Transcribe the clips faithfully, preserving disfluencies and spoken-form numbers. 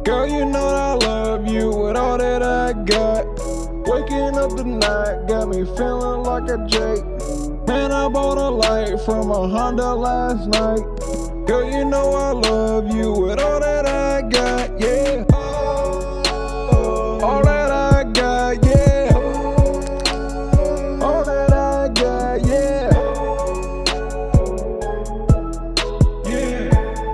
Girl, you know I love you with all that I got. Waking up tonight got me feeling like a Jake. Man, I bought a light from a Honda last night. Girl, you know I love you with all that I got, yeah. All that I got, yeah. All that I got, yeah. Yeah.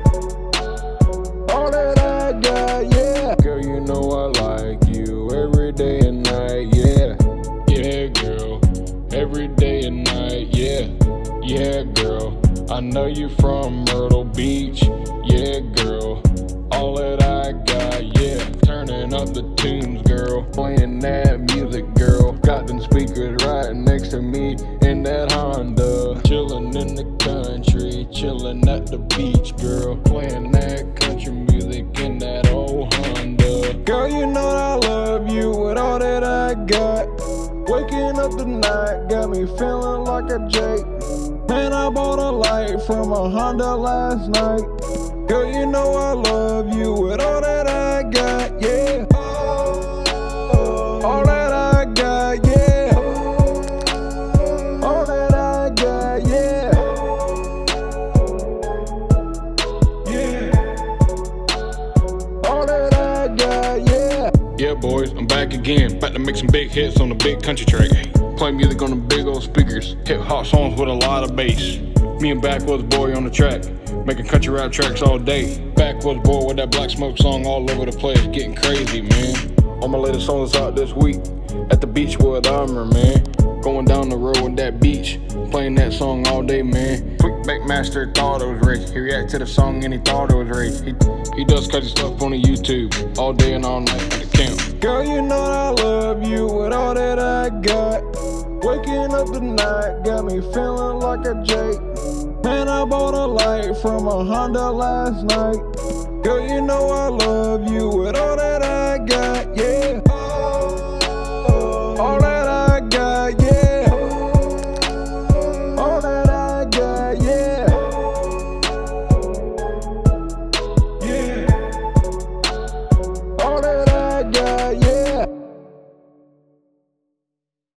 All that I got, yeah. Girl, you know I like you every day and night, yeah. Yeah, girl, every day and night, yeah. Yeah, girl, I know you from Myrtle Beach, yeah, girl. All that I got, yeah. Turning up the tunes, girl. Playing that music, girl. Got them speakers right next to me in that Honda. Chilling in the country, chilling at the beach, girl. Playing that country music in that old Honda. Girl, you know I love you with all that I got. Waking up tonight got me feeling like a Jake. Man, I bought a light from a Honda last night. Girl, you know I love you with all that I got, yeah. All that I got, yeah. All that I got, yeah. Yeah. All that I got, yeah. Yeah, boys, I'm back again. About to make some big hits on the big country track. Play music on the big old speakers. Hip hop songs with a lot of bass. Me and Backwoods Boy on the track, making country rap tracks all day. Backwoods Boy with that Black Smoke song all over the place, getting crazy, man. All my latest songs out this week at the Beachwood Armor, man. Going down the road with that beach, playing that song all day, man. Quick Master thought it was rich. He reacted to the song and he thought it was rich. He, he does country stuff on the YouTube all day and all night at the camp. Girl, you know I love you with all that I got. Waking up tonight got me feeling like a Jake. Man, I bought a light from a Honda last night. Girl, you know I love you with all that I got, yeah.